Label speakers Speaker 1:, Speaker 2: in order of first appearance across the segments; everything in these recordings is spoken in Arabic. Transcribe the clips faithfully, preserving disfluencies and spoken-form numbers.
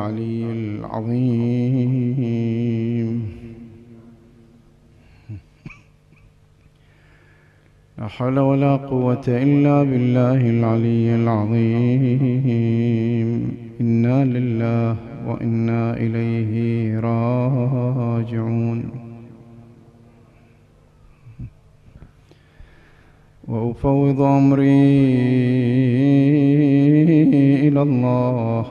Speaker 1: العلي العظيم. لا حول ولا قوة إلا بالله العلي العظيم. إنا لله وإنا إليه راجعون. وأفوض أمري إلى الله،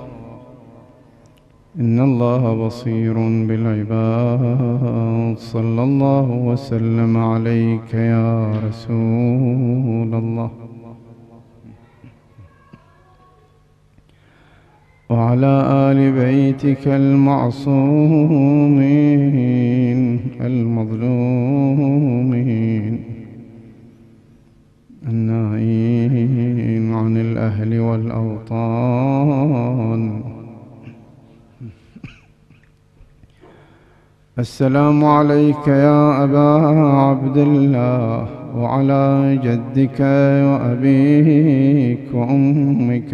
Speaker 1: إن الله بصير بالعباد. صلى الله وسلم عليك يا رسول الله، وعلى آل بيتك المعصومين المظلومين الناهين عن الأهل والأوطان. السلام عليك يا أبا عبد الله، وعلى جدك وأبيك وأمك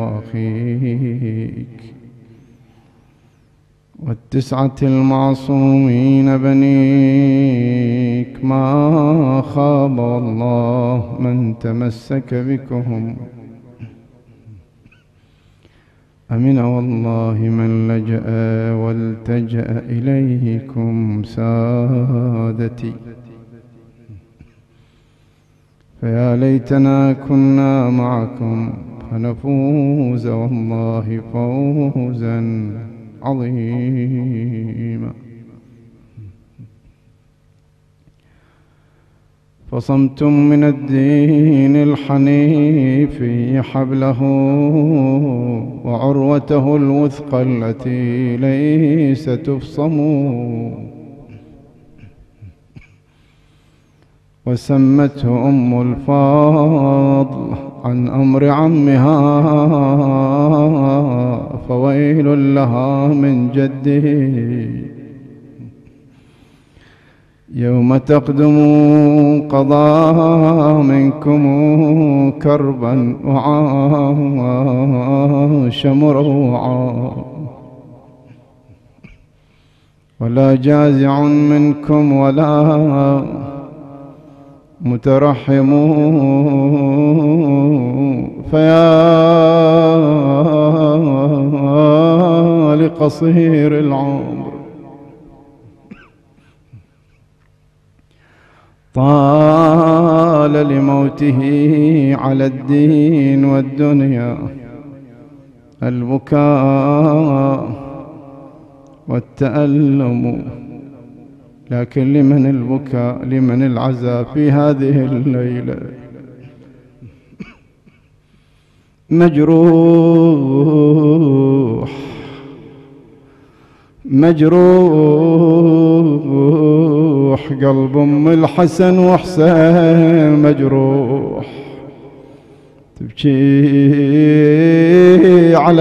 Speaker 1: وأخيك والتسعة المعصومين بنيك، ما خاب والله من تمسك بكم، أمن والله من لجأ والتجأ إليكم سادتي. فيا ليتنا كنا معكم فنفوز والله فوزا عظيما. فصمتم من الدين الحنيف حبله وعروته الوثقى التي ليس تفصم، وسمته أم الفضل عن أمر عمها، فويل لها من جده يوم تقدم قضى منكم كربا وعاش مروعا، ولا جازع منكم ولا مترحم، فيا لقصير العمر طال لموته على الدين والدنيا البكاء والتألم، لكن لمن البكاء لمن العزاء في هذه الليلة؟ مجروح مجروح قلب أم الحسن وحسين مجروح، تبكي على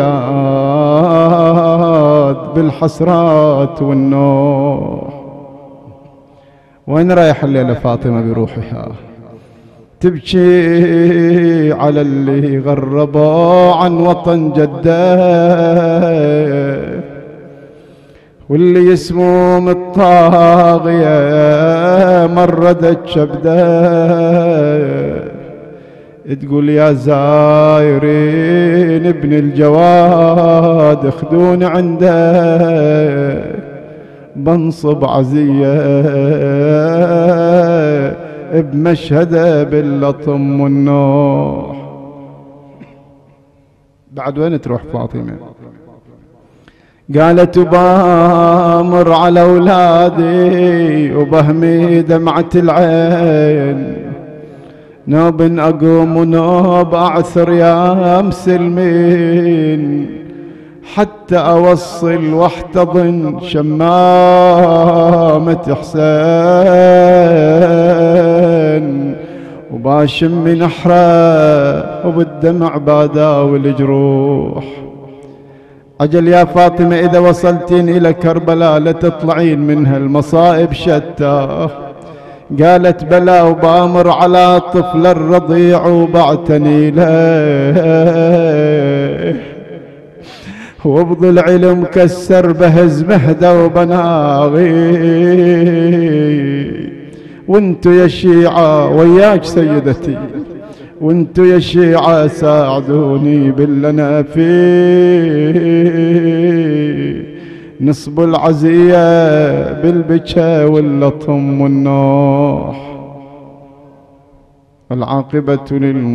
Speaker 1: الأولاد بالحسرات والنوح. وين رايح الليلة فاطمة بروحها؟ تبكي على اللي غربوا عن وطن جده، واللي يسموم الطاغية مردت شبده، تقول يا زايرين ابن الجواد اخذون عنده، بنصب عزية بمشهده باللطم والنوح. بعد وين تروح فاطمة؟ قالت بامر على أولادي وبهمي دمعة العين، نوب أقوم ونوب أعثر يا مسلمين، حتى أوصل واحتضن شمامة حسين، وباشم من نحره وبالدمع باداوي الجروح. أجل يا فاطمة إذا وصلتين إلى كربلاء لتطلعين منها المصائب شتى. قالت بلى وبامر على طفل الرضيع وبعتني له، وبض العلم كسر بهز مهدى وبناغي، وانتو يا الشيعة وياك سيدتي، وانتو يا الشيعة ساعدوني باللي انا فيه، نصب العزية بالبكا واللطم والنوح، العاقبة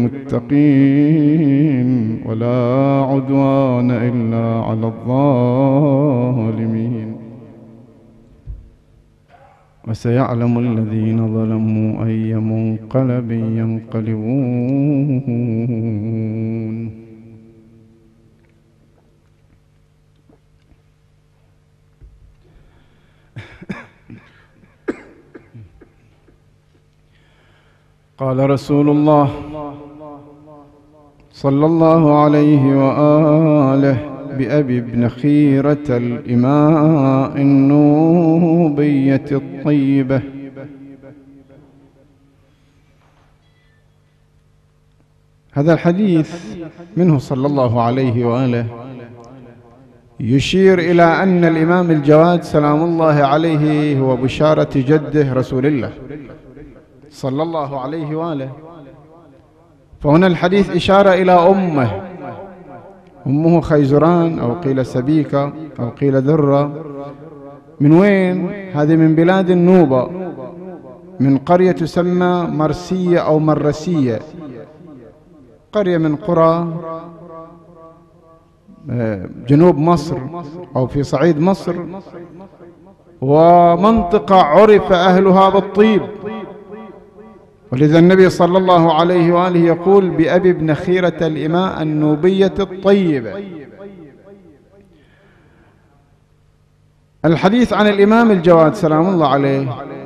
Speaker 1: للمتقين ولا عدوان إلا على الظالمين. وسيعلم الذين ظلموا أي منقلب ينقلبون. قال رسول الله صلى الله عليه وآله بأبي ابن خيرة الإماء النوبية الطيبة: هذا الحديث منه صلى الله عليه وآله يشير إلى أن الإمام الجواد سلام الله عليه هو بشارة جده رسول الله صلى الله عليه وآله. فهنا الحديث إشارة إلى أمه، أمه خيزران أو قيل سبيكة أو قيل ذرة. من وين؟ هذه من بلاد النوبة، من قرية تسمى مرسية أو مرسية، قرية من قرى جنوب مصر أو في صعيد مصر، ومنطقة عرف أهلها بالطيب، ولذا النبي صلى الله عليه وآله يقول بأبي ابن خيرة الإماء النوبية الطيبة. الحديث عن الإمام الجواد سلام الله عليه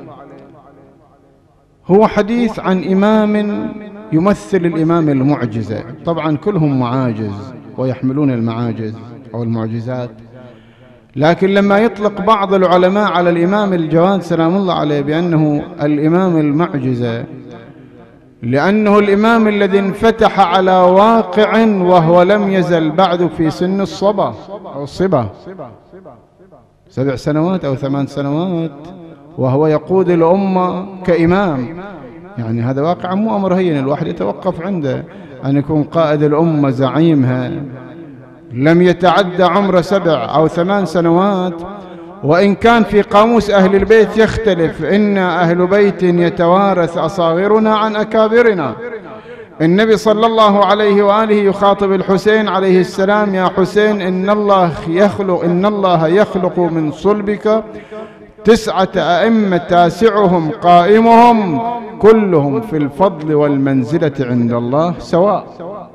Speaker 1: هو حديث عن إمام يمثل الإمام المعجزة، طبعا كلهم معاجز ويحملون المعاجز أو المعجزات، لكن لما يطلق بعض العلماء على الإمام الجواد سلام الله عليه بأنه الإمام المعجزة، لأنه الإمام الذي انفتح على واقع وهو لم يزل بعد في سن الصبا أو الصبا، سبع سنوات أو ثمان سنوات، وهو يقود الأمة كإمام. يعني هذا واقع مو أمر هين الواحد يتوقف عنده، أن يكون قائد الأمة زعيمها لم يتعدى عمره سبع أو ثمان سنوات. وإن كان في قاموس أهل البيت يختلف، إن أهل بيت يتوارث أصاغرنا عن أكابرنا. النبي صلى الله عليه وآله يخاطب الحسين عليه السلام: يا حسين إن الله يخلق إن الله يخلق من صلبك تسعة أئمة تاسعهم قائمهم كلهم في الفضل والمنزلة عند الله سواء.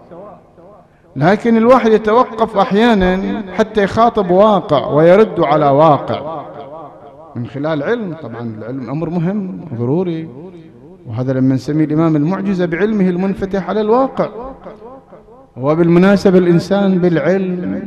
Speaker 1: لكن الواحد يتوقف أحيانا حتى يخاطب واقع ويرد على واقع من خلال علم. طبعا العلم أمر مهم ضروري، وهذا لما نسميه الإمام المعجزة بعلمه المنفتح على الواقع. وبالمناسبة الإنسان بالعلم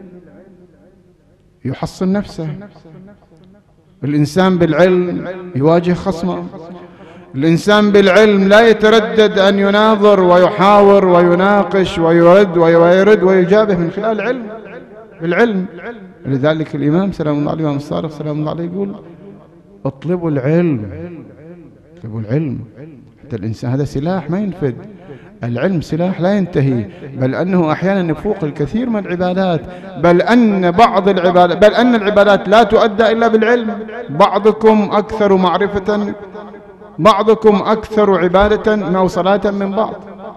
Speaker 1: يحصن نفسه، الإنسان بالعلم يواجه خصمه، الإنسان بالعلم لا يتردد أن يناظر ويحاور ويناقش ويرد ويرد ويجابه من خلال علم، بالعلم. لذلك الإمام سلام الله عليه الإمام الصادق سلام الله عليه يقول: اطلبوا العلم، اطلبوا العلم. حتى الإنسان هذا سلاح ما ينفد، العلم سلاح لا ينتهي، بل أنه أحيانا يفوق الكثير من العبادات، بل أن بعض العبادات بل أن العبادات لا تؤدى إلا بالعلم. بعضكم أكثر معرفة بعضكم أكثر عبادة أو صلاة من بعض،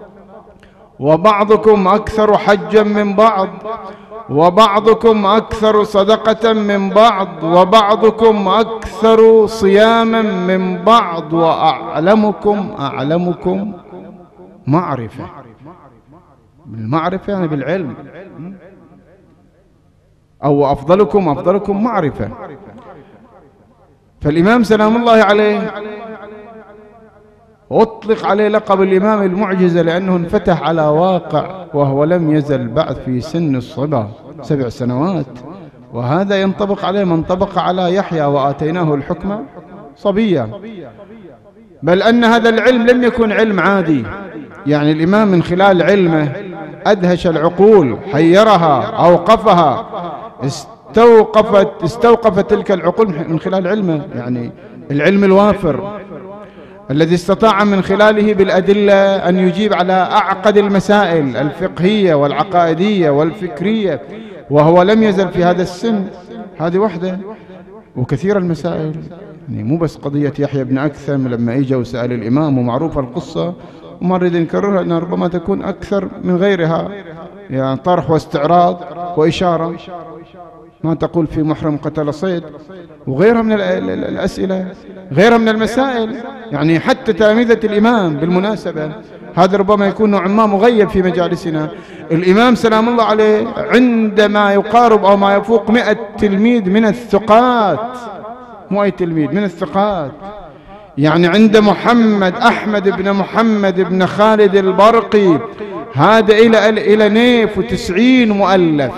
Speaker 1: وبعضكم أكثر حجا من بعض، وبعضكم أكثر صدقة من بعض، وبعضكم أكثر صياما من بعض، وأعلمكم أعلمكم معرفة. بالمعرفة يعني بالعلم، أو أفضلكم أفضلكم معرفة. فالإمام سلام الله عليه أطلق عليه لقب الإمام المعجزة لأنه انفتح على واقع وهو لم يزل بعد في سن الصبا سبع سنوات. وهذا ينطبق عليه من طبق على يحيى وآتيناه الحكم صبيا. بل أن هذا العلم لم يكن علم عادي، يعني الإمام من خلال علمه أدهش العقول، حيرها، أوقفها، استوقفت استوقفت تلك العقول من خلال علمه، يعني العلم الوافر الذي استطاع من خلاله بالأدلة أن يجيب على أعقد المسائل الفقهية والعقائدية والفكرية، وهو لم يزل في هذا السن. هذه وحدة، وكثير المسائل، يعني مو بس قضية يحيى بن أكثم لما إجا وسأل الإمام، ومعروفة القصة وما نريد نكررها أنها ربما تكون أكثر من غيرها، يعني طرح واستعراض وإشارة، ما تقول في محرم قتل صيد، وغيرها من الأسئلة، غيرها من المسائل. يعني حتى تلاميذة الإمام بالمناسبة، هذا ربما يكون نوع ما مغيب في مجالسنا. الإمام سلام الله عليه عندما يقارب أو ما يفوق مئة تلميذ من الثقات، مو أي تلميذ، من الثقات. يعني عند محمد أحمد بن محمد بن خالد البرقي، هذا إلى إلى نيف وتسعين مؤلف.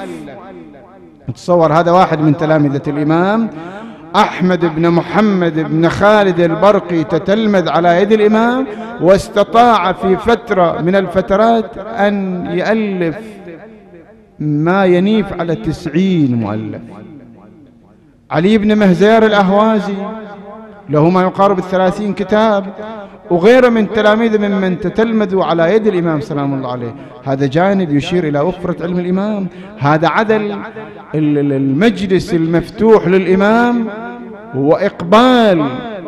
Speaker 1: تصور هذا واحد من تلامذة الإمام أحمد بن محمد بن خالد البرقي تتلمذ على يد الإمام، واستطاع في فترة من الفترات أن يألف ما ينيف على تسعين مؤلف. علي بن مهزير الأهوازي له ما يقارب الثلاثين كتاب، وغيره من تلاميذ ممن تتلمذوا على يد الإمام سلام الله عليه. هذا جانب يشير إلى وفرة علم الإمام. هذا عدل المجلس المفتوح للإمام وإقبال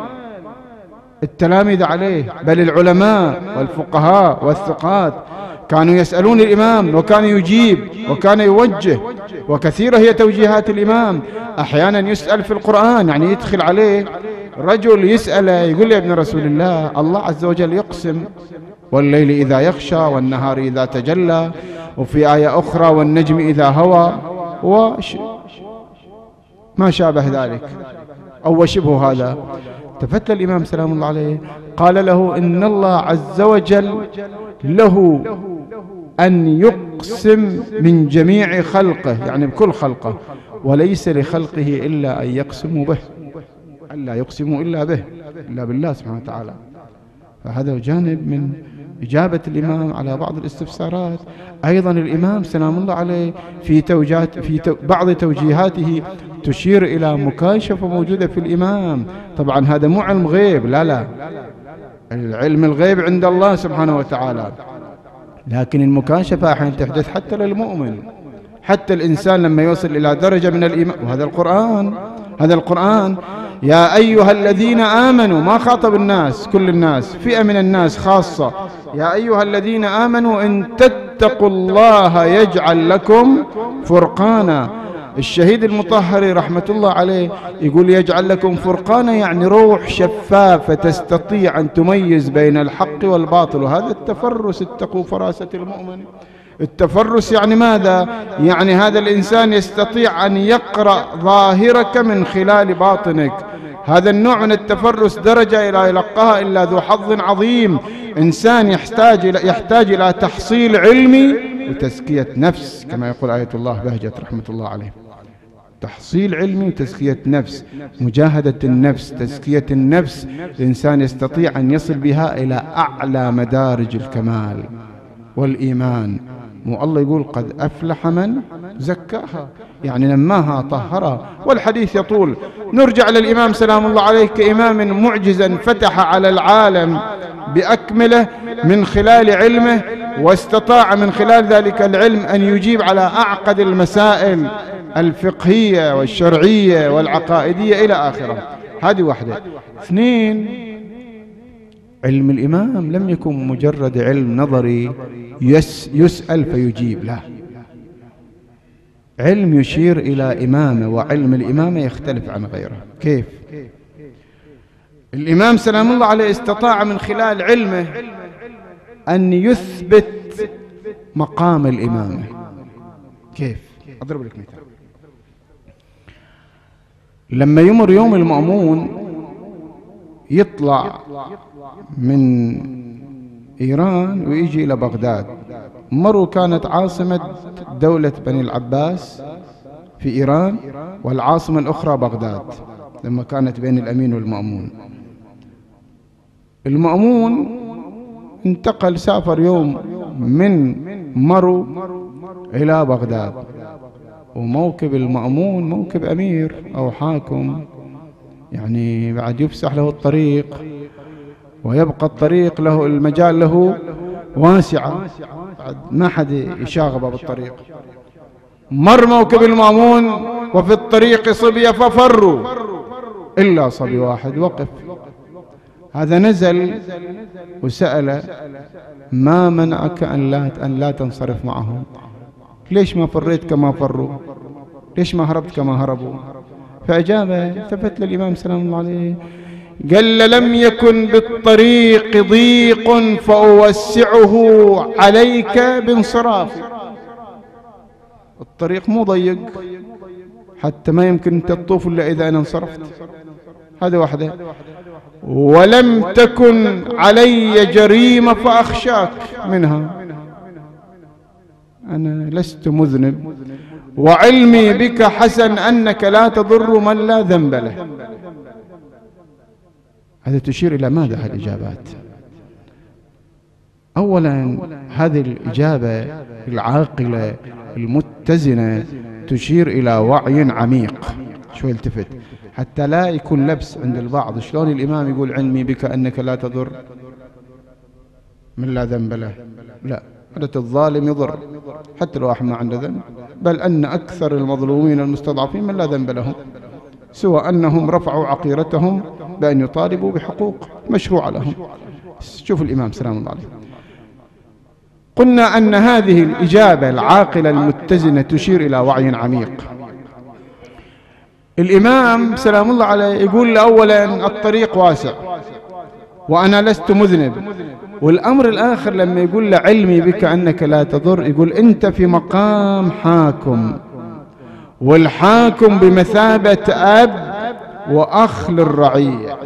Speaker 1: التلاميذ عليه، بل العلماء والفقهاء والثقات كانوا يسألون الإمام وكان يجيب وكان يوجه، وكثيرة هي توجيهات الإمام. أحيانا يسأل في القرآن، يعني يدخل عليه رجل يسأله يقول يا ابن رسول الله، الله عز وجل يقسم والليل إذا يغشى والنهار إذا تجلى، وفي آية أخرى والنجم إذا هوى، وش ما شابه ذلك أو شبه هذا. تفتى الإمام سلام الله عليه قال له إن الله عز وجل له أن يقسم من جميع خلقه، يعني بكل خلقه، وليس لخلقه إلا أن يقسموا به، ألا يقسموا إلا به، إلا بالله سبحانه وتعالى. فهذا جانب من إجابة الإمام على بعض الاستفسارات. أيضا الإمام سلام الله عليه في توجيهات في تو بعض توجيهاته تشير إلى مكاشفة موجودة في الإمام. طبعا هذا مو علم غيب، لا لا، العلم الغيب عند الله سبحانه وتعالى، لكن المكاشفة أحيانا تحدث حتى للمؤمن، حتى الإنسان لما يوصل إلى درجة من الإيمان. وهذا القرآن، هذا القرآن يا أيها الذين آمنوا، ما خاطب الناس كل الناس، فئة من الناس خاصة. يا أيها الذين آمنوا إن تتقوا الله يجعل لكم فرقانا. الشهيد المطهري رحمة الله عليه يقول يجعل لكم فرقانا، يعني روح شفافة تستطيع أن تميز بين الحق والباطل. وهذا التفرس، اتقوا فراسة المؤمن. التفرس يعني ماذا؟ يعني هذا الإنسان يستطيع أن يقرأ ظاهرك من خلال باطنك. هذا النوع من التفرس درجة لا يلقاها إلا ذو حظ عظيم. إنسان يحتاج إلى يحتاج إلى تحصيل علمي وتزكية نفس، كما يقول آية الله بهجت رحمة الله عليه. تحصيل علمي وتزكية نفس، مجاهدة النفس، تزكية النفس. الإنسان يستطيع أن يصل بها إلى أعلى مدارج الكمال والإيمان. والله يقول قد أفلح من زكاها، يعني نماها طهرها. والحديث يطول. نرجع للإمام سلام الله عليه كإمام معجزا فتح على العالم بأكمله من خلال علمه، واستطاع من خلال ذلك العلم أن يجيب على أعقد المسائل الفقهية والشرعية والعقائدية إلى آخره. هذه واحدة. اثنين، علم الإمام لم يكن مجرد علم نظري يس يسأل فيجيب، لا، علم يشير إلى إمامة، وعلم الإمامة يختلف عن غيره. كيف؟ الإمام سلام الله عليه استطاع من خلال علمه أن يثبت مقام الإمامة. كيف؟ أضرب لك مثال. لما يمر يوم المأمون يطلع من إيران ويجي إلى بغداد. مرو كانت عاصمة دولة بني العباس في إيران، والعاصمة الأخرى بغداد لما كانت بين الأمين والمأمون. المأمون انتقل، سافر يوم من مروا إلى بغداد، وموكب المأمون موكب أمير أو حاكم، يعني بعد يفسح له الطريق ويبقى الطريق له المجال له واسعة، بعد ما حد يشاغب بالطريق. مر موكب المأمون وفي الطريق صبية ففروا إلا صبي واحد وقف. هذا نزل وسأل: ما منعك أن لا, أن لا تنصرف معهم؟ ليش ما فريت كما فروا؟ ليش ما هربت كما هربوا؟ فأجابه التفت للإمام سلام الله عليه قال: لم يكن بالطريق ضيق فأوسعه عليك بانصرافي. الطريق مو ضيق حتى ما يمكن تطوف إلا إذا أنا انصرفت. هذا واحدة. ولم تكن علي جريمة فأخشاك منها. أنا لست مذنب، وعلمي بك حسن أنك لا تضر من لا ذنب له. هذا تشير إلى ماذا هالإجابات؟ أولا هذه الإجابة العاقلة المتزنة تشير إلى وعي عميق. شوي التفت حتى لا يكون لبس عند البعض. شلون الإمام يقول علمي بك أنك لا تضر من لا ذنب له؟ لا، هذا الظالم يضر حتى لو واحد ما عنده ذنب، بل أن أكثر المظلومين المستضعفين من لا ذنب لهم، سوى أنهم رفعوا عقيرتهم بأن يطالبوا بحقوق مشروعة لهم. شوف الإمام سلام الله عليه، قلنا أن هذه الإجابة العاقلة المتزنة تشير إلى وعي عميق. الإمام سلام الله عليه يقول أولا الطريق واسع وأنا لست مذنب، والأمر الآخر لما يقول له علمي بك أنك لا تضر، يقول أنت في مقام حاكم، والحاكم بمثابة أب وأخ للرعية،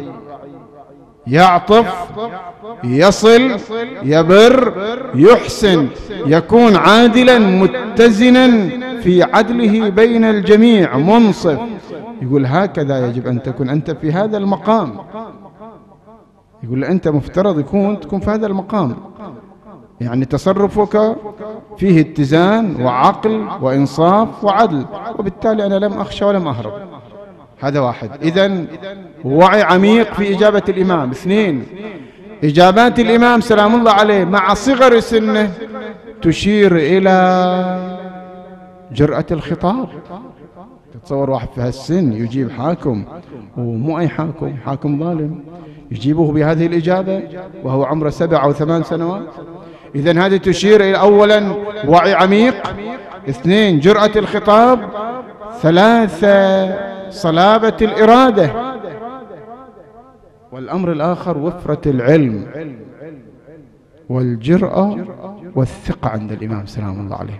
Speaker 1: يعطف، يصل، يبر، يحسن، يكون عادلا متزنا في عدله بين الجميع، منصف. يقول هكذا يجب أن تكون أنت في هذا المقام. يقول أنت مفترض يكون تكون في هذا المقام، يعني تصرفك فيه اتزان وعقل وإنصاف وعدل، وبالتالي أنا لم أخشى ولم أهرب. هذا واحد. إذن وعي عميق في إجابة الإمام. اثنين، إجابات الإمام سلام الله عليه مع صغر سنه تشير إلى جرأة الخطاب. تتصور واحد في هالسن يجيب حاكم، ومو أي حاكم، حاكم ظالم، يجيبه بهذه الإجابة وهو عمره سبع أو ثمان سنوات. إذن هذه تشير إلى أولا وعي عميق، اثنين جرأة الخطاب، ثلاثة صلابة الإرادة، والأمر الآخر وفرة العلم والجرأة والثقة عند الإمام سلام الله عليه.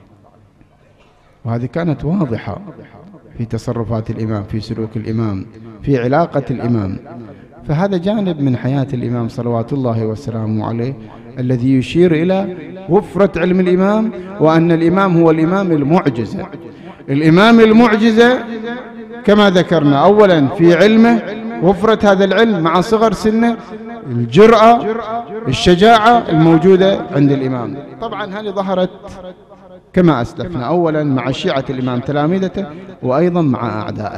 Speaker 1: وهذه كانت واضحة في تصرفات الإمام، في سلوك الإمام، في علاقة الإمام. فهذا جانب من حياة الإمام صلوات الله وسلامه عليه الذي يشير إلى وفرة علم الإمام، وأن الإمام هو الإمام المعجزة. الإمام المعجزة كما ذكرنا، أولا في علمه، وفرة هذا العلم مع صغر سنه، الجرأة، الشجاعة الموجودة عند الإمام. طبعا هذه ظهرت كما أسلفنا أولا مع شيعة الإمام تلاميذته، وأيضا مع أعدائه.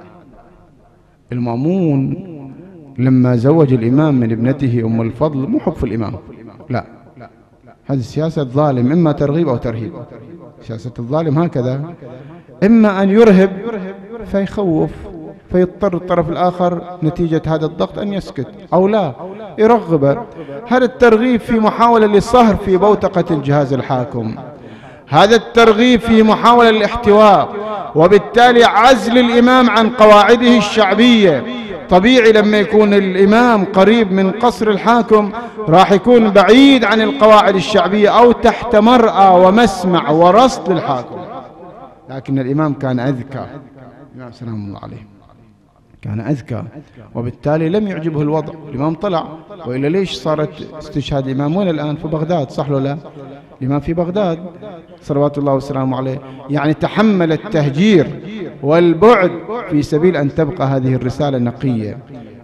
Speaker 1: المأمون لما زوج الإمام من ابنته أم الفضل مو حب في الإمام، لا، هذه سياسة ظالم، إما ترغيب أو ترهيب. سياسة الظالم هكذا، إما أن يرهب فيخوف فيضطر الطرف الآخر نتيجة هذا الضغط أن يسكت، أو لا يرغب. هذا الترغيب في محاولة للصهر في بوتقة الجهاز الحاكم، هذا الترغيب في محاولة الاحتواء، وبالتالي عزل الإمام عن قواعده الشعبية. طبيعي لما يكون الإمام قريب من قصر الحاكم راح يكون بعيد عن القواعد الشعبية أو تحت مرأى ومسمع ورصد للحاكم. لكن الإمام كان أذكى، الإمام سلام الله عليه كان أذكى، وبالتالي لم يعجبه الوضع. الإمام طلع، وإلا ليش صارت استشهاد الإمام وين الآن؟ في بغداد، صح ولا لا؟ الإمام في بغداد صلوات الله وسلامه عليه، يعني تحمل التهجير والبعد في سبيل أن تبقى هذه الرسالة نقية.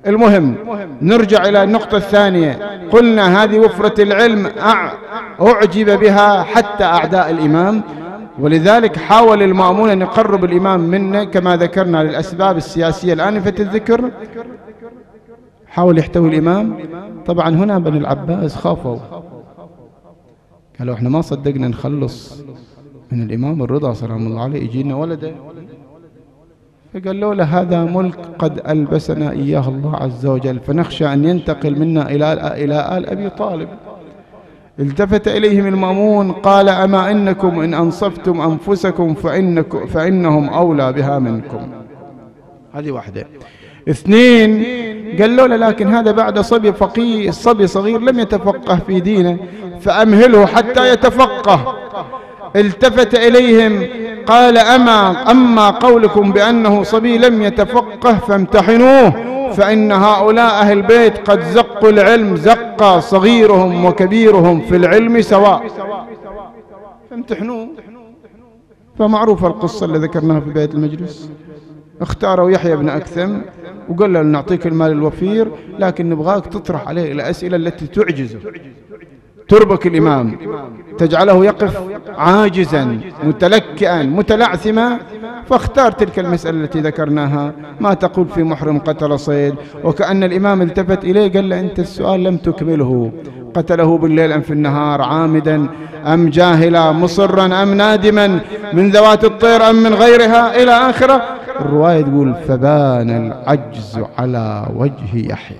Speaker 1: المهم نرجع إلى النقطة الثانية. قلنا هذه وفرة العلم أعجب بها حتى أعداء الإمام، ولذلك حاول المأمون أن يقرب الإمام منه كما ذكرنا للأسباب السياسية الآنفة الذكر. حاول يحتوي الإمام. طبعا هنا بني العباس خافوا، قالوا احنا ما صدقنا نخلص من الإمام الرضا سلام الله عليه يجينا ولده. فقال له هذا ملك قد ألبسنا إياه الله عز وجل، فنخشى أن ينتقل منا إلى إلى آل أبي طالب. التفت إليهم المأمون قال أما إنكم إن أنصفتم أنفسكم فإنكم فإنهم أولى بها منكم. هذه واحدة. اثنين، قال له لكن هذا بعد صبي فقيه، صبي صغير لم يتفقه في دينه فأمهله حتى يتفقه. التفت إليهم قال أما أما قولكم بأنه صبي لم يتفقه فامتحنوه، فإن هؤلاء أهل البيت قد زقوا العلم زقا، صغيرهم وكبيرهم في العلم سواء، فامتحنوه. فمعروفة القصة اللي ذكرناها في بيت المجلس. اختاروا يحيى بن أكثم وقال له نعطيك المال الوفير لكن نبغاك تطرح عليه الأسئلة التي تعجزه، تربك الإمام، تجعله يقف عاجزا متلكئا متلعثما. فاختار تلك المسألة التي ذكرناها، ما تقول في محرم قتل صيد. وكأن الإمام التفت إليه قال له أنت السؤال لم تكمله، قتله بالليل أم في النهار، عامدا أم جاهلا، مصرا أم نادما، من ذوات الطير أم من غيرها إلى آخره. الرواية تقول فبان العجز على وجه يحيى.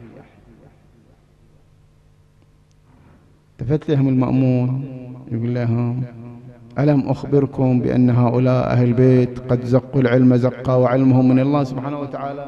Speaker 1: التفت لهم المأمون يقول لهم ألم أخبركم بأن هؤلاء أهل البيت قد زقوا العلم زقا وعلمهم من الله سبحانه وتعالى.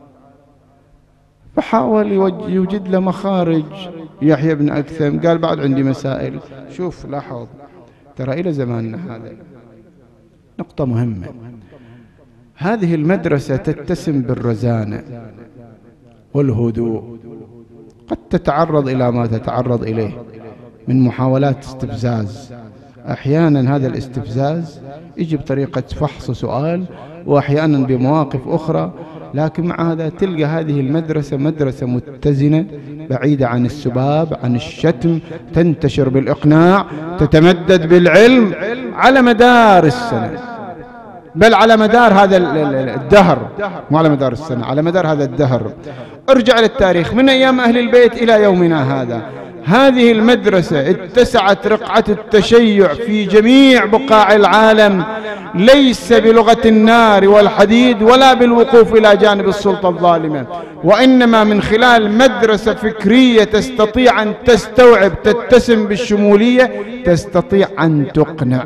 Speaker 1: فحاول يوجد له مخارج يحيى بن أكثم. قال بعد عندي مسائل. شوف لاحظ ترى إلى زماننا هذا نقطة مهمة، هذه المدرسة تتسم بالرزانة والهدوء، قد تتعرض إلى ما تتعرض إليه من محاولات استفزاز. أحيانا هذا الاستفزاز يجي بطريقة فحص سؤال، وأحيانا بمواقف أخرى، لكن مع هذا تلقى هذه المدرسة مدرسة متزنة بعيدة عن السباب عن الشتم، تنتشر بالإقناع، تتمدد بالعلم على مدار السنة، بل على مدار هذا الدهر، مو على مدار السنة، على مدار هذا الدهر. ارجع للتاريخ من أيام أهل البيت إلى يومنا هذا، هذه المدرسة اتسعت رقعة التشيع في جميع بقاع العالم، ليس بلغة النار والحديد ولا بالوقوف إلى جانب السلطة الظالمة، وإنما من خلال مدرسة فكرية تستطيع أن تستوعب، تتسم بالشمولية، تستطيع أن تقنع.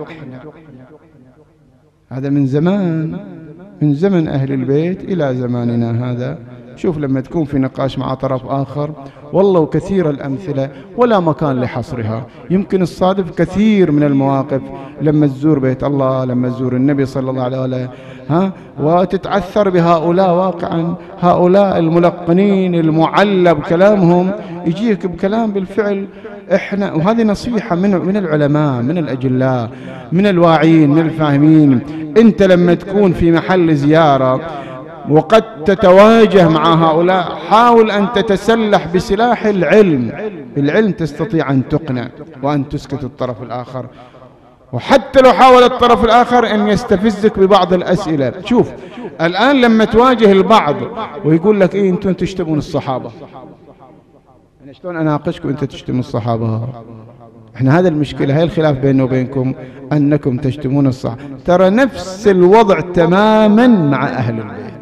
Speaker 1: هذا من زمان، من زمن أهل البيت إلى زماننا هذا. شوف لما تكون في نقاش مع طرف آخر، والله كثير الأمثلة ولا مكان لحصرها، يمكن الصادف كثير من المواقف لما تزور بيت الله، لما تزور النبي صلى الله عليه وسلم، ها، وتتعثر بهؤلاء واقعا، هؤلاء الملقنين المعلب كلامهم يجيك بكلام بالفعل احنا. وهذه نصيحة من من العلماء، من الأجلاء، من الواعين، من الفاهمين. انت لما تكون في محل زيارة وقد تتواجه مع هؤلاء، حاول أن تتسلح بسلاح العلم. بالعلم تستطيع أن تقنع وأن تسكت الطرف الآخر، وحتى لو حاول الطرف الآخر أن يستفزك ببعض الأسئلة. شوف الآن لما تواجه البعض ويقول لك إيه أنتم تشتمون الصحابة، أنا شلون أناقشكم أنت تشتمون الصحابة؟ احنا هذا المشكلة، هاي الخلاف بيننا وبينكم أنكم تشتمون الصحابة. ترى نفس الوضع تماما مع أهل البيت.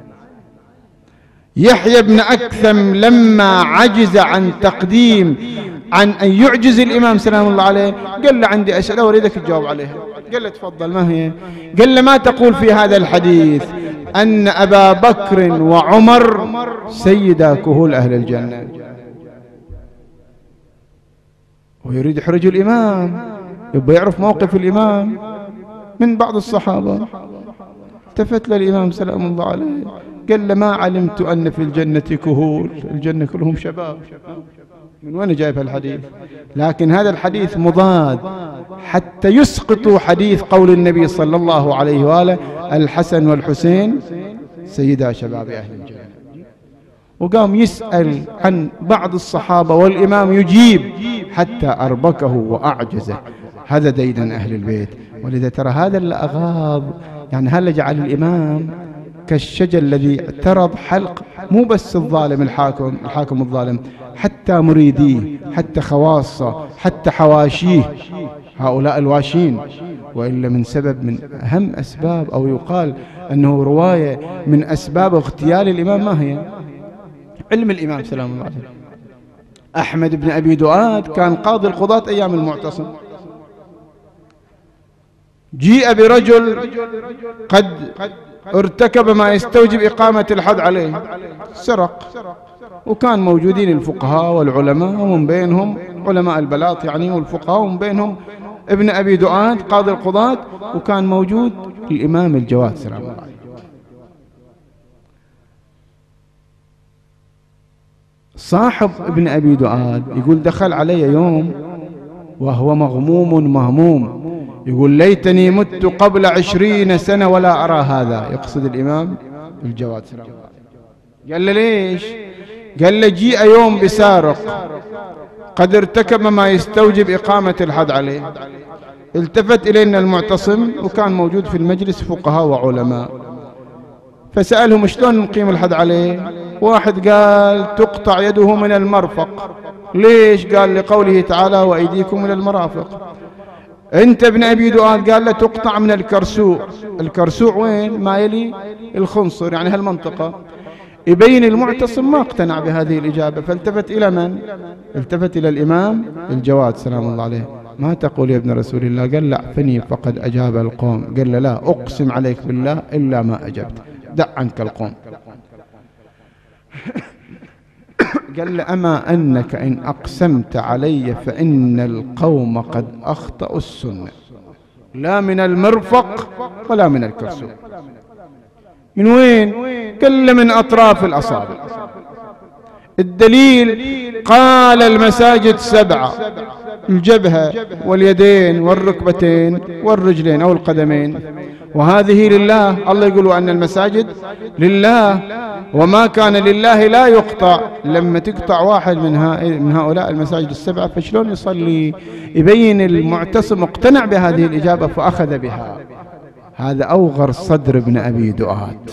Speaker 1: يحيى بن أكثم لما عجز عن تقديم، عن أن يعجز الإمام سلام الله عليه، قال له عندي أسئلة أريدك تجاوب عليها. قال له تفضل، ما هي؟ قال له ما تقول في هذا الحديث أن أبا بكر وعمر سيدا كهول أهل الجنة؟ ويريد يحرج الإمام، يبقى يعرف موقف الإمام من بعض الصحابة. التفت للإمام سلام الله عليه قال له ما علمت أن في الجنة كهول، الجنة كلهم شباب. من وين جايب الحديث؟ لكن هذا الحديث مضاد حتى يسقطوا حديث قول النبي صلى الله عليه وآله الحسن والحسين سيدا شباب أهل الجنة. وقام يسأل عن بعض الصحابة والإمام يجيب حتى أربكه وأعجزه. هذا ديدن أهل البيت. ولذا ترى هذا اللي أغاض، يعني هذا جعل الإمام كالشجر الذي اعترض حلق مو بس الظالم الحاكم الحاكم الظالم، حتى مريديه، حتى خواصه، حتى حواشيه، هؤلاء الواشين. وإلا من سبب من أهم أسباب، أو يقال أنه رواية من أسباب اغتيال الإمام ما هي؟ علم الإمام سلام الله عليه. أحمد بن أبي دؤاد كان قاضي القضاة أيام المعتصم، جيء برجل قد ارتكب ما يستوجب إقامة الحد عليه، سرق، وكان موجودين الفقهاء والعلماء، ومن بينهم علماء البلاط يعني والفقهاء، ومن بينهم ابن أبي دؤاد قاضي القضاة، وكان موجود الإمام الجواد سلام الله عليه. صاحب ابن أبي دؤاد يقول دخل علي يوم وهو مغموم مهموم، يقول ليتني مت قبل عشرين سنة ولا أرى هذا، يقصد الإمام الجواد سلام الله عليه. قال له ليش؟ قال له جيء يوم بسارق قد ارتكب ما يستوجب إقامة الحد عليه. التفت إلينا المعتصم، وكان موجود في المجلس فقهاء وعلماء، فسألهم شلون نقيم الحد عليه؟ واحد قال تقطع يده من المرفق. ليش؟ قال لقوله تعالى وأيديكم من المرافق. انت ابن أبي دؤاد قال له تقطع من الكرسوع. الكرسوع وين؟ ما يلي الخنصر، يعني هالمنطقة. يبين المعتصم ما اقتنع بهذه الإجابة، فالتفت إلى من؟ التفت إلى الإمام الجواد سلام الله عليه. ما تقول يا ابن رسول الله؟ قال لا فني فقد أجاب القوم. قال له لا أقسم عليك بالله إلا ما أجبت، دع عنك القوم. قال له أما أنك إن أقسمت علي فإن القوم قد أخطأوا السنة، لا من المرفق ولا من الكرسوع. من وين؟ قال له من أطراف الأصابع. الدليل قال المساجد سبعة: الجبهة واليدين والركبتين والرجلين أو القدمين، وهذه لله. الله يقول أن المساجد لله، وما كان لله لا يقطع. لما تقطع واحد من, من هؤلاء المساجد السبعة فشلون يصلي؟ يبين المعتصم اقتنع بهذه الإجابة فأخذ بها. هذا أوغر صدر ابن أبي دؤاد.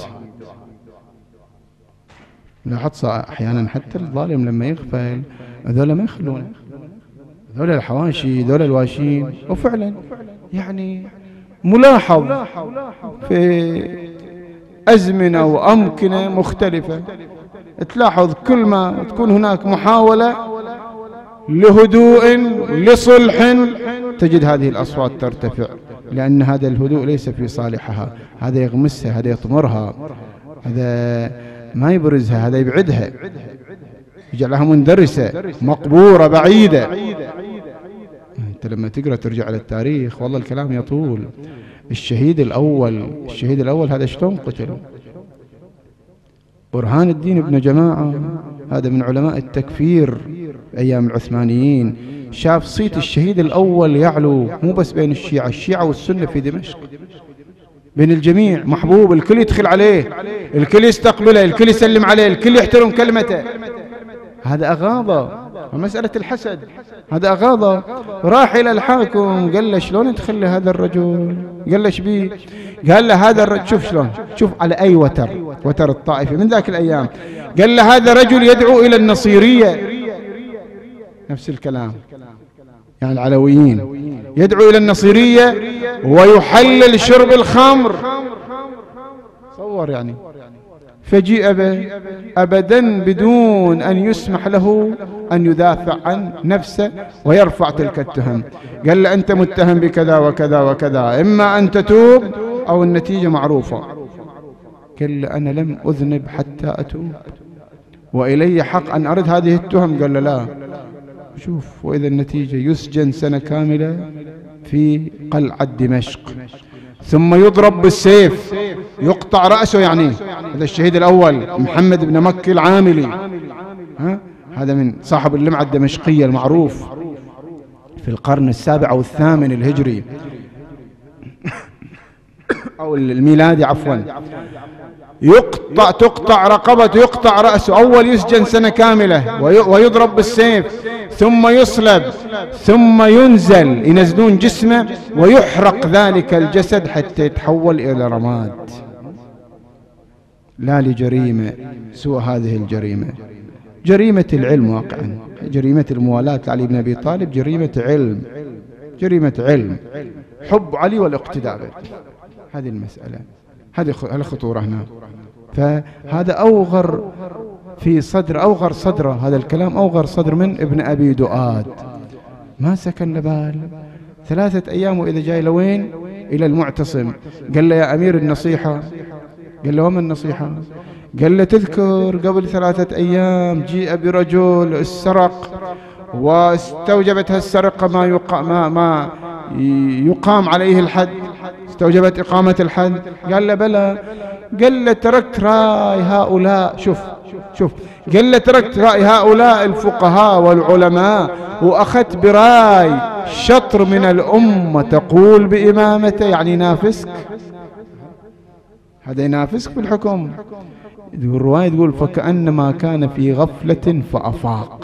Speaker 1: لاحظ أحيانا حتى الظالم لما يغفل هذول ما يخلونه، هذول الحواشي، هذول الواشين. وفعلا يعني ملاحظ في أزمنة وأمكنة مختلفة، تلاحظ كل ما تكون هناك محاولة لهدوء لصلح تجد هذه الأصوات ترتفع، لأن هذا الهدوء ليس في صالحها، هذا يغمسها، هذا يطمرها، هذا ما يبرزها، هذا يبعدها، يجعلها مندرسة مقبورة بعيدة. أنت لما تقرأ ترجع على التاريخ والله الكلام يطول. الشهيد الأول الشهيد الأول هذا شلون قتل؟ برهان الدين بن جماعة، هذا من علماء التكفير أيام العثمانيين، شاف صيت الشهيد الأول يعلو مو بس بين الشيعة، الشيعة والسنة في دمشق، بين الجميع، محبوب، الكل يدخل عليه، الكل يستقبله، الكل يسلم عليه، الكل يحترم كلمته. هذا أغاضة، ومسألة الحسد هذا أغاضة. راح إلى الحاكم قال له شلون تخلي هذا الرجل؟ قال له ايش بيه؟ قال له هذا الرجل شوف شلون، شوف على أي وتر، وتر الطائفة من ذاك الأيام، قال له هذا رجل يدعو إلى النصيرية، نفس الكلام، يعني العلويين، يدعو إلى النصيرية ويحلل شرب الخمر. تصور يعني. فجيء به أبدا بدون أن يسمح له أن يدافع عن نفسه ويرفع تلك التهم. قال له أنت متهم بكذا وكذا وكذا، إما أن تتوب أو النتيجة معروفة. قال له أنا لم أذنب حتى أتوب، وإلي حق أن أرد هذه التهم. قال له لا، شوف، وإذا النتيجة يسجن سنة كاملة في قلعة دمشق، ثم يضرب بالسيف، يقطع رأسه. يعني هذا الشهيد الأول محمد بن مكي العاملي، ها؟ هذا من صاحب اللمعة الدمشقية المعروف في القرن السابع أو الثامن الهجري أو الميلادي عفوا. يقطع تقطع رقبته، يقطع رأسه، أول يسجن سنة كاملة ويضرب بالسيف، ثم يصلب، ثم ينزل ينزلون جسمه ويحرق ذلك الجسد حتى يتحول إلى رماد. لا لجريمة سوى هذه الجريمة، جريمة العلم واقعا، جريمة الموالاة لعلي بن أبي طالب جريمة علم، جريمة علم، حب علي والاقتداء به. هذه المسألة، هذه الخطورة هنا. فهذا أوغر في صدر، أوغر صدره، هذا الكلام أوغر صدر من ابن أبي دؤاد، ما سكن لبال. ثلاثة أيام وإذا جاي لوين؟ إلى المعتصم، قال له يا أمير النصيحة. قال له وما النصيحة؟ قال له تذكر قبل ثلاثة أيام جيء برجل السرق واستوجبت هالسرقة ما يقام, ما, ما يقام عليه الحد، استوجبت إقامة الحد. قال له بلى. قال له تركت رأي هؤلاء، شوف شوف قال له تركت رأي هؤلاء الفقهاء والعلماء وأخذت برأي شطر من الأمة تقول بإمامته، يعني ينافسك، هذا ينافسك في الحكم. الرواية تقول فكأنما كان في غفلة فأفاق.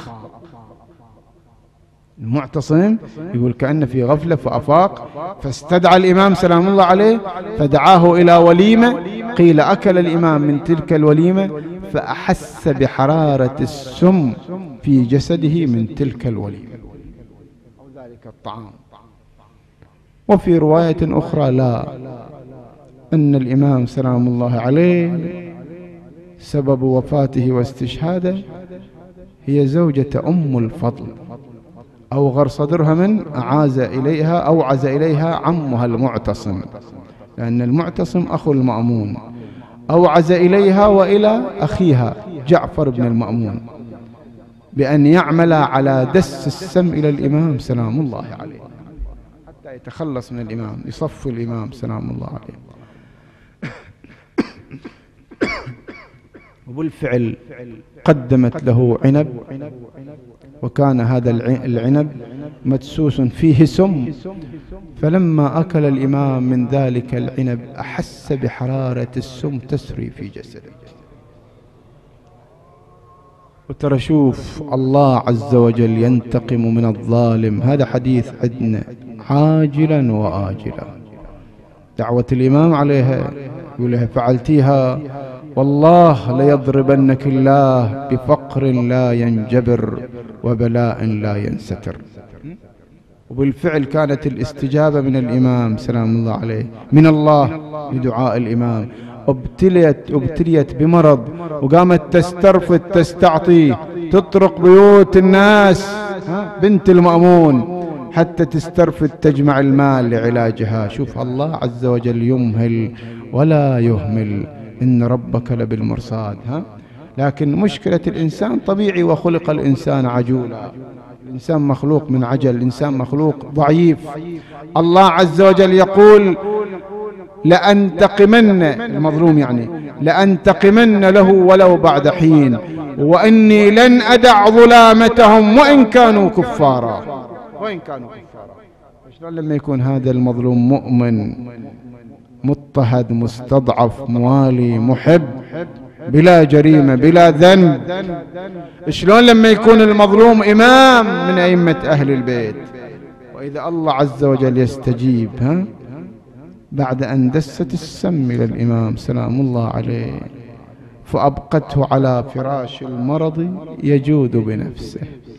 Speaker 1: المعتصم يقول كأن في غفلة فأفاق، فاستدعى الإمام سلام الله عليه فدعاه إلى وليمة، قيل أكل الإمام من تلك الوليمة فأحس بحرارة السم في جسده من تلك الوليمة أو ذلك الطعام. وفي رواية أخرى لا، أن الإمام سلام الله عليه سبب وفاته واستشهاده هي زوجة أم الفضل، أوغر صدرها من أعاز إليها أوعز إليها عمها المعتصم، لأن المعتصم أخو المأمون، أوعز إليها وإلى أخيها جعفر بن المأمون بأن يعمل على دس السم إلى الإمام سلام الله عليه حتى يتخلص من الإمام، يصف الإمام سلام الله عليه. وبالفعل قدمت له عنب، وكان هذا العنب مدسوس فيه سم، فلما أكل الإمام من ذلك العنب أحس بحرارة السم تسري في جسده. وترى شوف الله عز وجل ينتقم من الظالم، هذا حديث عندنا عاجلا وآجلا. دعوة الإمام عليها يقول لها فعلتيها والله ليضربنك الله بفقر لا ينجبر وبلاء لا ينستر. وبالفعل كانت الاستجابة من الإمام سلام الله عليه، من الله لدعاء الإمام. ابتليت ابتليت بمرض وقامت تسترفد تستعطي، تطرق بيوت الناس بنت المأمون حتى تسترفد تجمع المال لعلاجها. شوف الله عز وجل يمهل ولا يهمل، إن ربك لبالمرصاد. ها لكن مشكلة الإنسان طبيعي، وخلق الإنسان عجولا، الإنسان مخلوق من عجل، الإنسان مخلوق ضعيف. الله عز وجل يقول لأنتقمن، المظلوم يعني لأنتقمن له ولو بعد حين، وإني لن أدع ظلامتهم وإن كانوا كفارا. وإن كانوا كفارا، شلون لما يكون هذا المظلوم مؤمن مضطهد مستضعف موالي محب بلا جريمة بلا ذنب، شلون لما يكون المظلوم إمام من أئمة أهل البيت؟ وإذا الله عز وجل يستجيب ها بعد أن دست السم إلى الإمام سلام الله عليه فأبقته على فراش المرض يجود بنفسه.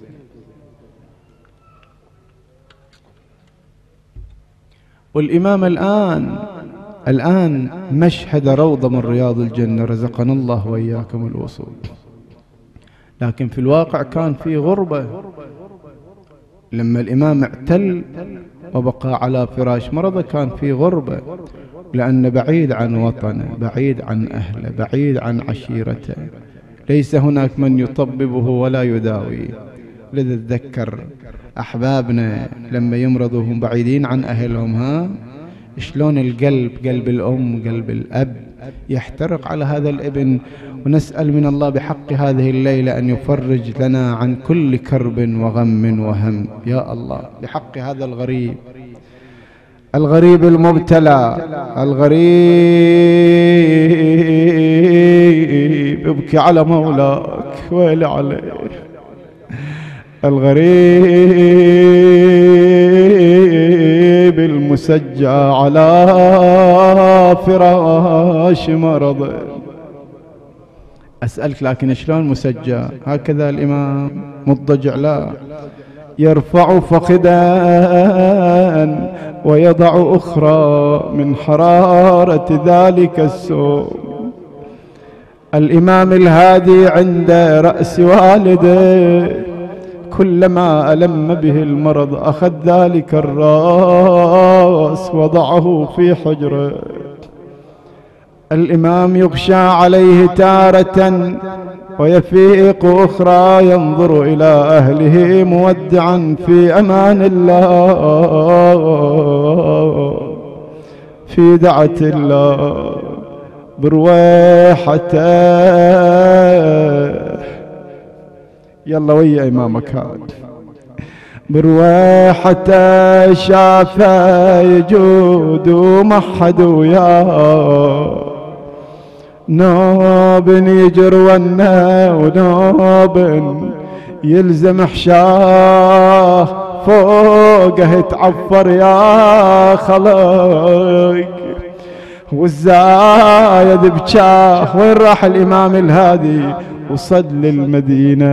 Speaker 1: والإمام الآن الآن مشهد روضة من رياض الجنة، رزقنا الله وإياكم الوصول، لكن في الواقع كان في غربة. لما الإمام اعتل وبقى على فراش مرضه كان في غربة، لأن بعيد عن وطنه، بعيد عن أهله، بعيد عن عشيرته، ليس هناك من يطببه ولا يداوي. لذا تذكر أحبابنا لما يمرضوا هم بعيدين عن أهلهم، ها شلون القلب، قلب الأم قلب الأب يحترق على هذا الابن. ونسأل من الله بحق هذه الليلة أن يفرج لنا عن كل كرب وغم وهم يا الله، بحق هذا الغريب الغريب المبتلى، الغريب يبكي على مولاك، ويلي عليه. الغريب المسجى على فراش مرض. أسألك لكن شلون مسجى؟ هكذا الإمام مضجع؟ لا، يرفع فخذا ويضع أخرى من حرارة ذلك السوء. الإمام الهادي عند رأس والده كلما ألم به المرض أخذ ذلك الرأس وضعه في حجره. الإمام يغشى عليه تارة ويفيق أخرى، ينظر إلى أهله مودعا في أمان الله، في دعة الله، برويحته. يلا ويا إمامك هذا، برويحته شافه يجود ومحد وياه، نوب يجر ونا ونوب يلزم حشاه، فوقه تعفر يا خلق، والزايد بجاه. وين راح الإمام الهادي؟ وصد للمدينة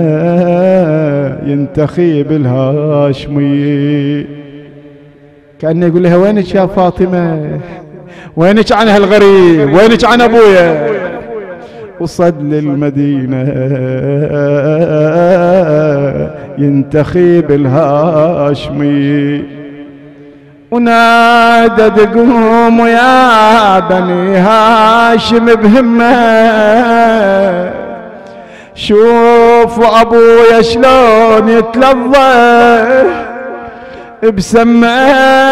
Speaker 1: ينتخي بالهاشمي، كأنه يقول لها وينك يا فاطمة؟ وينك عن هالغريب؟ وينك عن أبويا؟ وصد للمدينة ينتخي بالهاشمي، ونادى قوموا يا بني هاشم بهمة، شوفوا أبويا شلون يتلظى بسمه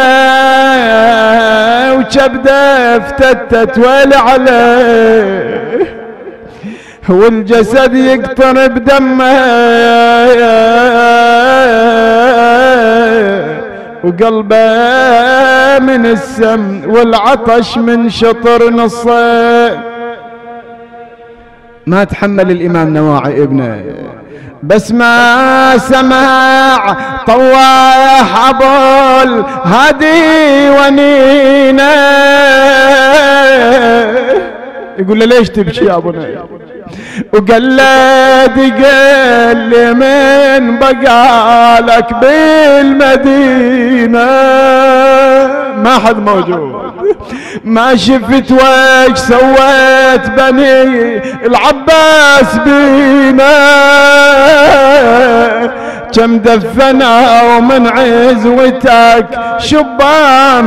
Speaker 1: وكبده افتتت ويل عليه، والجسد يقطر بدمه، وقلبه من السم والعطش من شطر نصه. ما تحمل الإمام نواعي ابنه، بس ما سمع طواح أبو الهادي ونينه، يقول له ليش تبكي يا ابونا؟ وقال له قال لي من بقالك بالمدينة ما حد موجود، ما شفت ويش سويت بني العباس بينا، كم دفنا ومن عزوتك شبان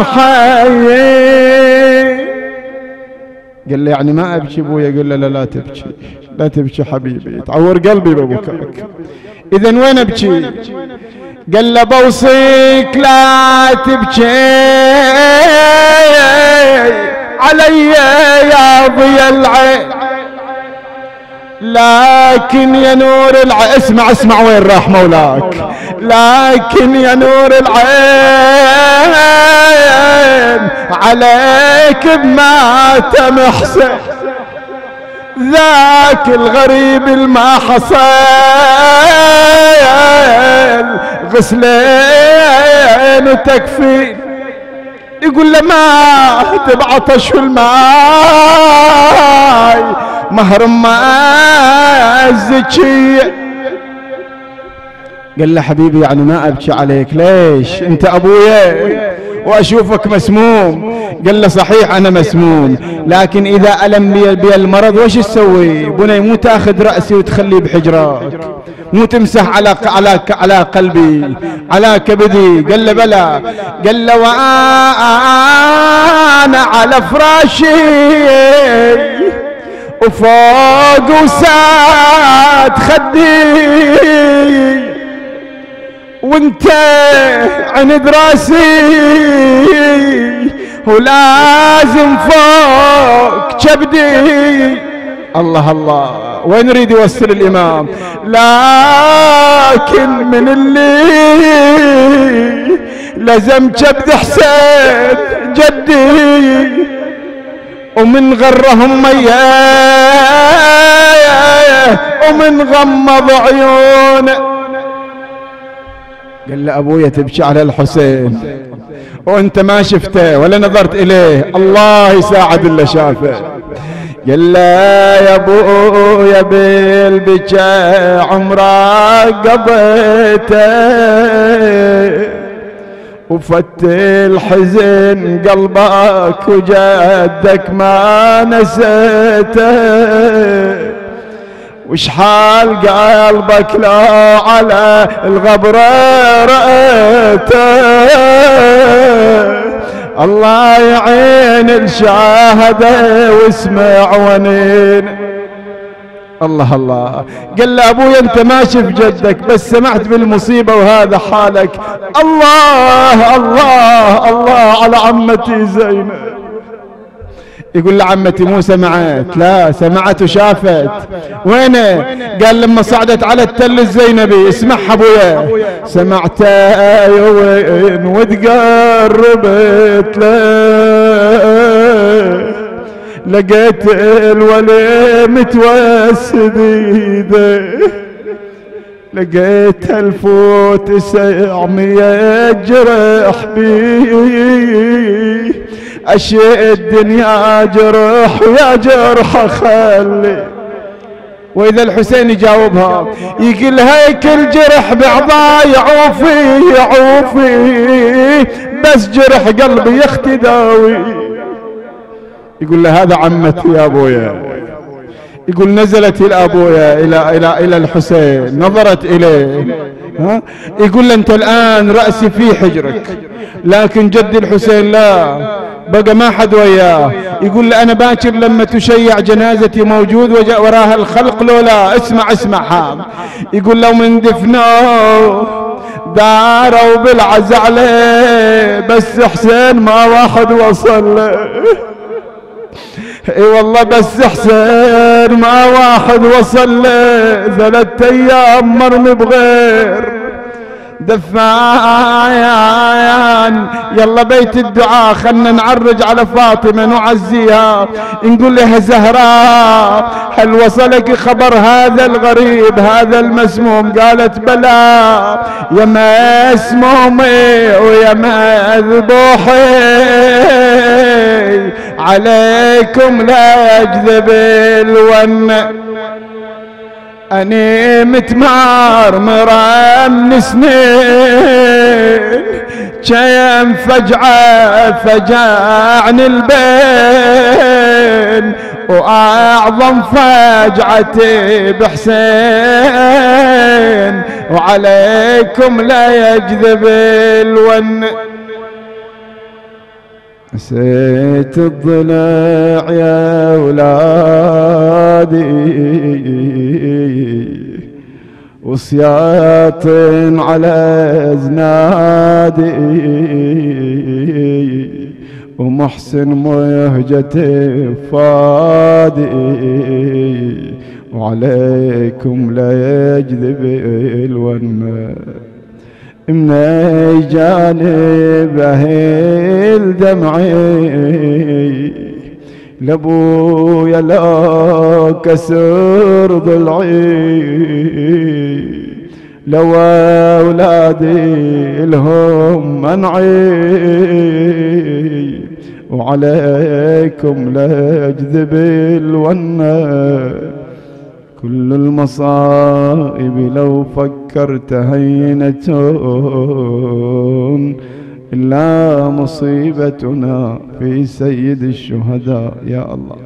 Speaker 1: حي. قال له يعني ما ابكي ابويا؟ قال له لا لا تبكي، لا تبكي حبيبي، تعور قلبي ببكاك. اذا وين ابكي؟ قال له بوصيك لا تبكي علي يا ضي العين، لكن يا نور العين، اسمع اسمع وين راح مولاك، لكن يا نور العين عليك بماتم حسين، ذاك الغريب الما حصل غسلين وتكفين. يقول له ما تبعطش الماي مهر ما الزكية. قال له حبيبي يعني ما ابكي عليك، ليش؟ انت ابويا واشوفك مسموم. قال له صحيح انا مسموم، لكن اذا الم بي المرض وش تسوي؟ بني مو تاخذ راسي وتخليه بحجرك، مو تمسح على على على قلبي على كبدي. قال له بلى. قال له وانا على فراشي وفوق وساد خدي، وانت عند راسي ولازم فوق كبدي. الله الله، وين يريد يوصل الإمام؟ لكن من اللي لزم كبد حسين جدي ومن غرهم مياه ومن غمض عيونه قال له أبويا تبكي على الحسين وانت ما شفته ولا نظرت إليه، الله يساعد اللي شافه. قال له يا أبويا بالبكاء عمرك قضيته وفت الحزن قلبك وجدك ما نسيته، وش حال قلبك لو على الغبر رأيته، الله يعين الشاهدة واسمع ونين. الله الله. قال له أبويا أنت ما شف جدك بس سمعت بالمصيبة وهذا حالك. الله الله الله على عمتي زينب. يقول لعمتي مو سمعت، لا سمعت وشافت. وينه؟ قال لما صعدت على التل الزينبي. اسمعها ابويا. سمعت وين وتقربت له لقيت الولي متوسد ايده، لقيت الف وتسعمية جرح بيه، اشياء الدنيا جرح يا جرح خلي. واذا الحسين يجاوبها يقول هيك الجرح بعضاي يعوفي يعوفي بس جرح قلبي يختي داوي. يقول له هذا عمتي يا ابويا. يقول نزلت الابويا الى الى الى الحسين نظرت اليه، ها يقول له انت الان راسي في حجرك لكن جد الحسين لا بقى ما حد وياه. يقول له انا باكر لما تشيع جنازتي موجود وجاء وراها الخلق لولا. اسمع اسمع حام. يقول لو من دفنوه داروا بالعز عليه بس حسين ما واحد وصل له. اي والله بس حسين ما واحد وصل له، ثلاث ايام مرمي بغير دفايان. يلا بيت الدعاء خلنا نعرج على فاطمة نعزيها نقول لها زهراء هل وصلك خبر هذا الغريب هذا المسموم؟ قالت بلى يا مسمومي ويا مذبوحي عليكم لا يجذب الون، أني متمرمرة من سنين كم فجعة فجعني البين، وأعظم فجعتي بحسين وعليكم لا يجذب الون. نسيت الضلع يا أولادي وصياط على أزنادي ومحسن مهجتي فادي وعليكم لا يجذب الون. من اي جانب اهل دمعي لابويا لا كسر ضلعي، لو اولادي لهم منعي وعليكم لا يجذب الون. كل المصائب لو فكرت هينة إلا مصيبتنا في سيد الشهداء. يا الله.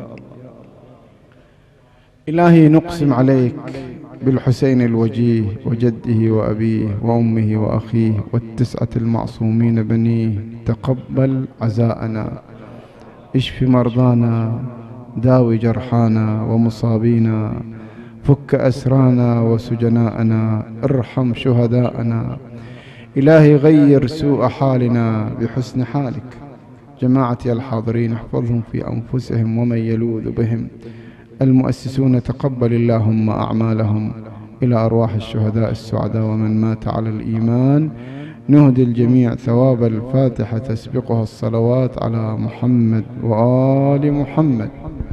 Speaker 1: إلهي نقسم عليك بالحسين الوجيه وجده وأبيه وأمه وأخيه والتسعة المعصومين بنيه، تقبل عزاءنا، اشف مرضانا، داوي جرحانا ومصابينا، فك أسرانا وسجناءنا، ارحم شهداءنا. إلهي غير سوء حالنا بحسن حالك. جماعتي الحاضرين احفظهم في أنفسهم ومن يلوذ بهم. المؤسسون تقبل اللهم أعمالهم. إلى أرواح الشهداء السعداء ومن مات على الإيمان نهدي الجميع ثواب الفاتحة تسبقها الصلوات على محمد وآل محمد.